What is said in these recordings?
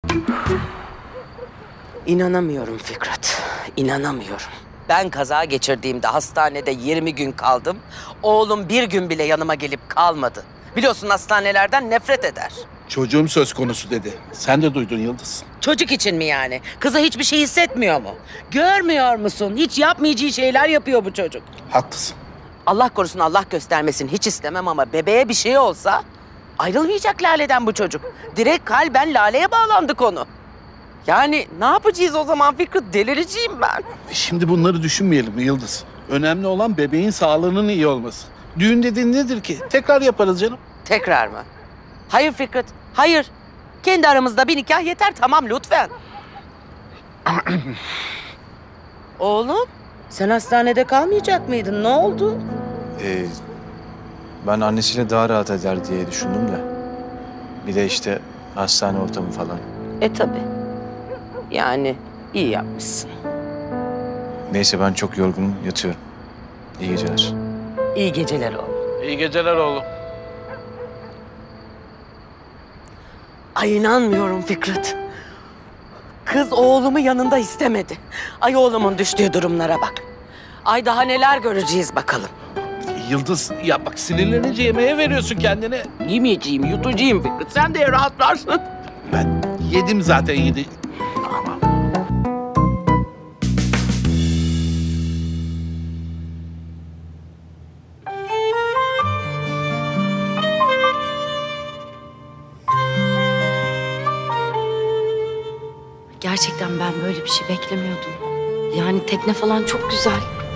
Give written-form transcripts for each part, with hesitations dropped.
İnanamıyorum Fikret, inanamıyorum. Ben kaza geçirdiğimde hastanede 20 gün kaldım. Oğlum bir gün bile yanıma gelip kalmadı. Biliyorsun hastanelerden nefret eder. Çocuğum söz konusu dedi. Sen de duydun Yıldız. Çocuk için mi yani? Kıza hiçbir şey hissetmiyor mu? Görmüyor musun? Hiç yapmayacağı şeyler yapıyor bu çocuk. Haklısın. Allah korusun, Allah göstermesin, hiç istemem ama bebeğe bir şey olsa ayrılmayacak Lale'den bu çocuk. Direkt kalben Lale'ye bağlandı konu. Yani ne yapacağız o zaman Fikret? Delireceğim ben. Şimdi bunları düşünmeyelim Yıldız. Önemli olan bebeğin sağlığının iyi olması. Düğün dediğin nedir ki? Tekrar yaparız canım. Tekrar mı? Hayır Fikret, hayır. Kendi aramızda bir nikah yeter, tamam lütfen. Oğlum, sen hastanede kalmayacak mıydın? Ne oldu? Ben annesiyle daha rahat eder diye düşündüm de. Bir de işte hastane ortamı falan. Tabii. Yani iyi yapmışsın. Neyse ben çok yorgunum, yatıyorum. İyi geceler. İyi geceler oğlum. İyi geceler oğlum. Ay inanmıyorum Fikret. Kız oğlumu yanında istemedi. Ay oğlumun düştüğü durumlara bak. Ay daha neler göreceğiz bakalım. Yıldız ya bak sinirlenince yemeğe veriyorsun kendine. Yemeyeceğim, yutacağım Fikret. Sen de rahatlarsın. Ben yedim zaten yedi. Tamam. Gerçekten ben böyle bir şey beklemiyordum. Yani tekne falan çok güzel.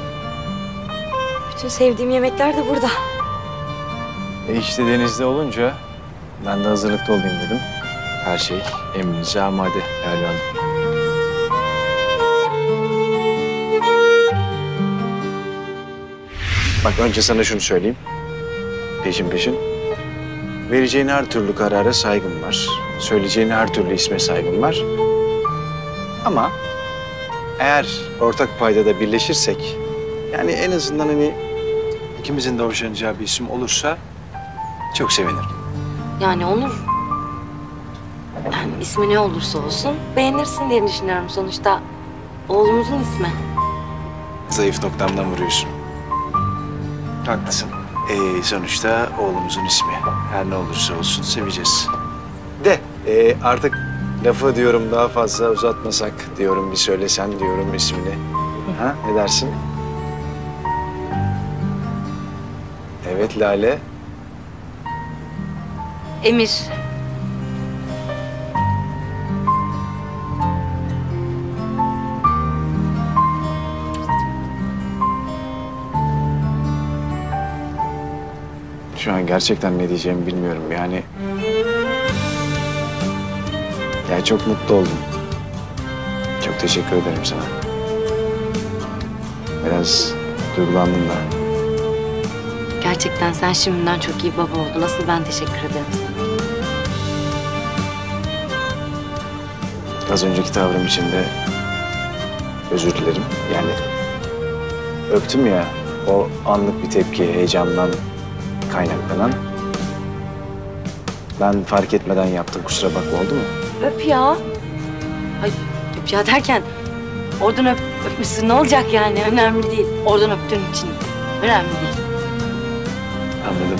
Bütün sevdiğim yemekler de burada. İşte denizde olunca ben de hazırlıklı olayım dedim. Her şey emrinize amade Lale Hanım. Bak önce sana şunu söyleyeyim. Peşin peşin. Vereceğin her türlü karara saygım var. Söyleyeceğin her türlü isme saygım var. Ama eğer ortak paydada birleşirsek, yani en azından hani ikimizin de hoşlanacağı bir isim olursa çok sevinirim. Yani Onur. Yani ismi ne olursa olsun beğenirsin diye düşünüyorum sonuçta. Oğlumuzun ismi. Zayıf noktamdan vuruyorsun. Haklısın. Sonuçta oğlumuzun ismi. Her ne olursa olsun seveceğiz. De artık lafı diyorum daha fazla uzatmasak diyorum, bir söylesen diyorum ismini. Ha, ne dersin? Evet Lale. Emir. Şu an gerçekten ne diyeceğimi bilmiyorum yani. Ya çok mutlu oldum. Çok teşekkür ederim sana. Biraz duygulandım da. Gerçekten sen şimdiden çok iyi baba oldun. Nasıl ben teşekkür ederim sana. Az önceki tavrım için de özür dilerim. Yani öptüm ya, o anlık bir tepki, heyecandan kaynaklanan. Ben fark etmeden yaptım, kusura bakma, oldu mu? Öp ya. Ay öp ya derken oradan öpmüşsün, ne olacak yani, önemli değil. Oradan öptüğün için önemli değil. Anladım.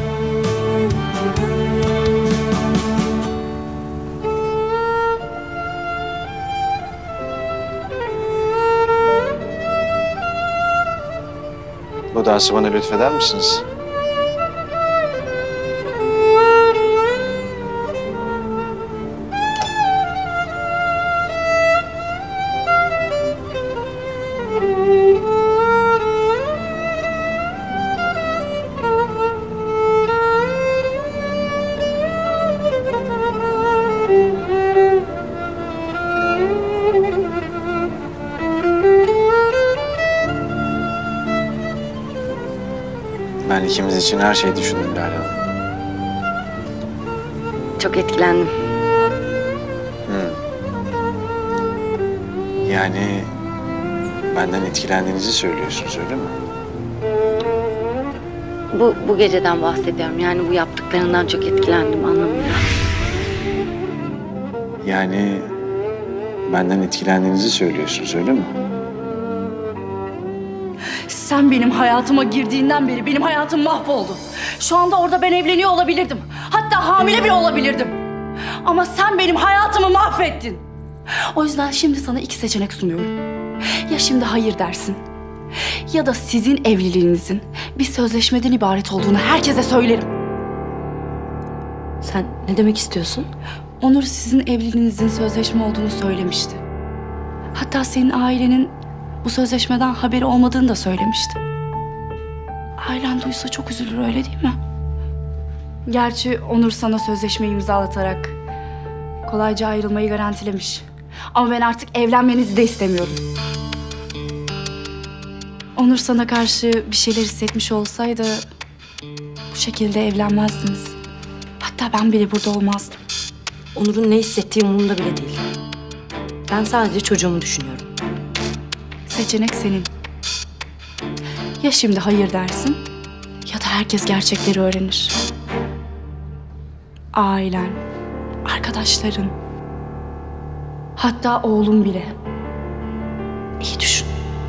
Bu dansı bana lütfeder misiniz? Ben ikimiz için her şeyi düşündüm Lale Hanım. Çok etkilendim. Yani benden etkilendiğinizi söylüyorsunuz, öyle mi? Bu geceden bahsediyorum. Yani bu yaptıklarından çok etkilendim anlamında. Yani benden etkilendiğinizi söylüyorsunuz öyle mi? Sen benim hayatıma girdiğinden beri benim hayatım mahvoldu. Şu anda orada ben evleniyor olabilirdim. Hatta hamile bile olabilirdim. Ama sen benim hayatımı mahvettin. O yüzden şimdi sana iki seçenek sunuyorum. Ya şimdi hayır dersin, ya da sizin evliliğinizin bir sözleşmeden ibaret olduğunu herkese söylerim. Sen ne demek istiyorsun? Onur sizin evliliğinizin sözleşme olduğunu söylemişti. Hatta senin ailenin bu sözleşmeden haberi olmadığını da söylemişti. Ailen duysa çok üzülür, öyle değil mi? Gerçi Onur sana sözleşmeyi imzalatarak kolayca ayrılmayı garantilemiş. Ama ben artık evlenmenizi de istemiyorum. Onur sana karşı bir şeyler hissetmiş olsaydı bu şekilde evlenmezdiniz. Hatta ben bile burada olmazdım. Onur'un ne hissettiği umurumda bile değil. Ben sadece çocuğumu düşünüyorum. Seçenek senin. Ya şimdi hayır dersin, ya da herkes gerçekleri öğrenir. Ailen, arkadaşların, hatta oğlum bile. İyi düşün.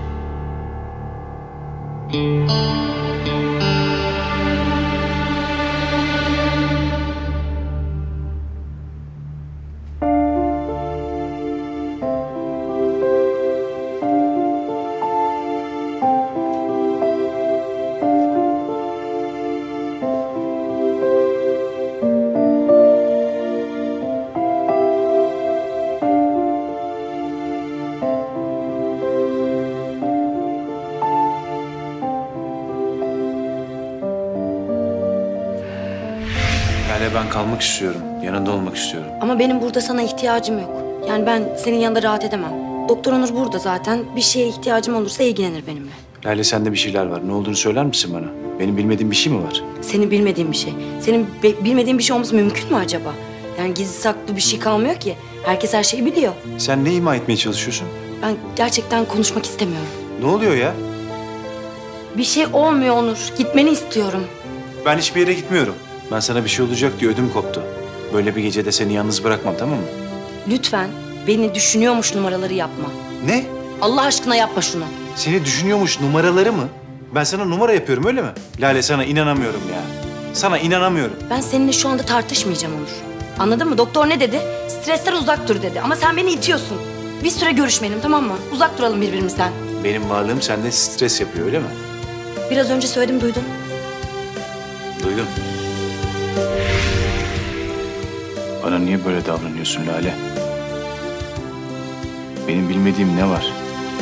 Lale ben kalmak istiyorum. Yanında olmak istiyorum. Ama benim burada sana ihtiyacım yok. Yani ben senin yanında rahat edemem. Doktor Onur burada zaten. Bir şeye ihtiyacım olursa ilgilenir benimle. Lale sende bir şeyler var. Ne olduğunu söyler misin bana? Benim bilmediğim bir şey mi var? Senin bilmediğin bir şey. Senin bilmediğin bir şey olması mümkün mü acaba? Yani gizli saklı bir şey kalmıyor ki. Herkes her şeyi biliyor. Sen ne ima etmeye çalışıyorsun? Ben gerçekten konuşmak istemiyorum. Ne oluyor ya? Bir şey olmuyor Onur. Gitmeni istiyorum. Ben hiçbir yere gitmiyorum. Ben sana bir şey olacak diye ödüm koptu. Böyle bir gecede seni yalnız bırakmam, tamam mı? Lütfen beni düşünüyormuş numaraları yapma. Ne? Allah aşkına yapma şunu. Seni düşünüyormuş numaraları mı? Ben sana numara yapıyorum öyle mi? Lale sana inanamıyorum ya. Sana inanamıyorum. Ben seninle şu anda tartışmayacağım Onur. Anladın mı? Doktor ne dedi? Stresten uzak dur dedi. Ama sen beni itiyorsun. Bir süre görüşmeyelim, tamam mı? Uzak duralım birbirimizden. Benim varlığım sende stres yapıyor öyle mi? Biraz önce söyledim, duydun. Duydum. Bana niye böyle davranıyorsun Lale? Benim bilmediğim ne var?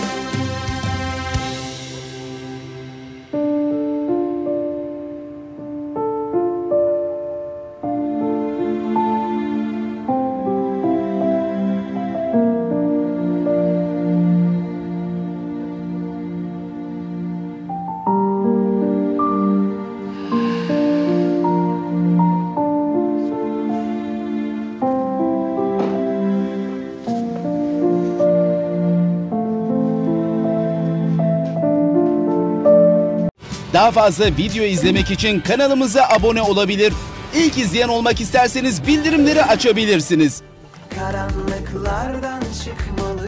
Daha fazla video izlemek için kanalımıza abone olabilir. İlk izleyen olmak isterseniz bildirimleri açabilirsiniz. Karanlıklardan çıkmalı